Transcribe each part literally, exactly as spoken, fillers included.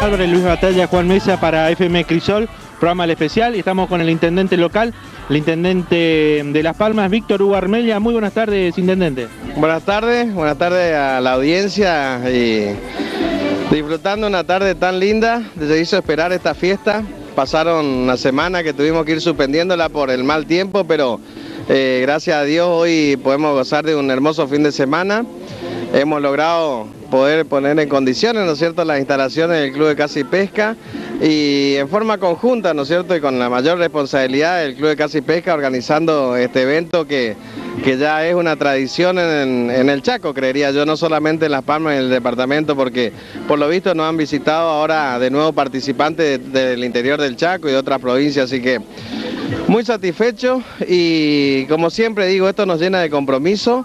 Álvarez, Luis Batalla, Juan Mesa para F M Crisol, programa El Especial, y estamos con el intendente local, el intendente de Las Palmas, Víctor Hugo Armella. Muy buenas tardes, intendente. Buenas tardes, buenas tardes a la audiencia y disfrutando una tarde tan linda. Se hizo esperar esta fiesta. Pasaron una semana que tuvimos que ir suspendiéndola por el mal tiempo, pero eh, gracias a Dios hoy podemos gozar de un hermoso fin de semana. Hemos logrado poder poner en condiciones, ¿no es cierto?, las instalaciones del Club de Caza y Pesca, y en forma conjunta, ¿no es cierto?, y con la mayor responsabilidad del Club de Caza y Pesca organizando este evento que, que ya es una tradición en, en el Chaco, creería yo, no solamente en Las Palmas, en el departamento, porque por lo visto nos han visitado ahora de nuevo participantes de, del interior del Chaco y de otras provincias, así que muy satisfecho y como siempre digo, esto nos llena de compromiso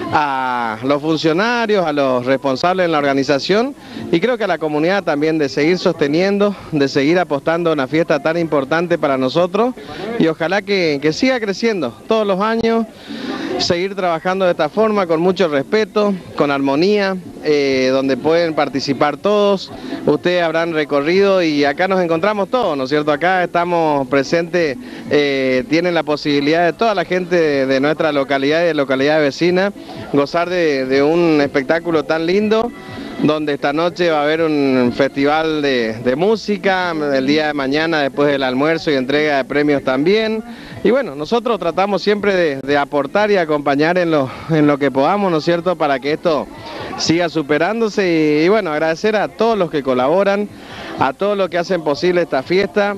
a los funcionarios, a los responsables en la organización y creo que a la comunidad también de seguir sosteniendo, de seguir apostando a una fiesta tan importante para nosotros y ojalá que, que siga creciendo todos los años, seguir trabajando de esta forma con mucho respeto, con armonía, eh, donde pueden participar todos. Ustedes habrán recorrido y acá nos encontramos todos, ¿no es cierto? Acá estamos presentes, eh, tienen la posibilidad de toda la gente de, de nuestra localidad y de localidades vecinas gozar de, de un espectáculo tan lindo, donde esta noche va a haber un festival de, de música, el día de mañana después del almuerzo y entrega de premios también. Y bueno, nosotros tratamos siempre de, de aportar y acompañar en lo, en lo que podamos, ¿no es cierto?, para que esto siga superándose y, y bueno, agradecer a todos los que colaboran, a todos los que hacen posible esta fiesta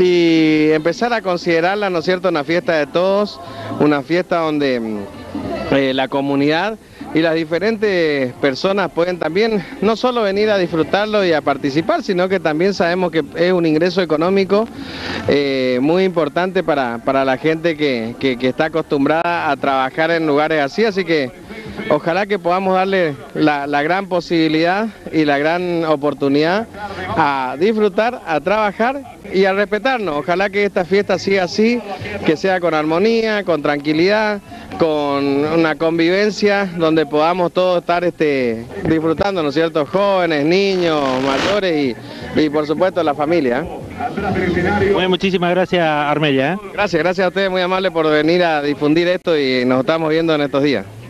y empezar a considerarla, ¿no es cierto?, una fiesta de todos, una fiesta donde eh, la comunidad y las diferentes personas pueden también no solo venir a disfrutarlo y a participar, sino que también sabemos que es un ingreso económico eh, muy importante para, para la gente que, que, que está acostumbrada a trabajar en lugares así, así que ojalá que podamos darle la, la gran posibilidad y la gran oportunidad a disfrutar, a trabajar y a respetarnos. Ojalá que esta fiesta siga así, que sea con armonía, con tranquilidad, con una convivencia donde podamos todos estar este, disfrutando, ¿no es cierto?, jóvenes, niños, mayores y, y por supuesto la familia. Bueno, muchísimas gracias, Armella. ¿eh? Gracias, gracias a ustedes, muy amables por venir a difundir esto y nos estamos viendo en estos días.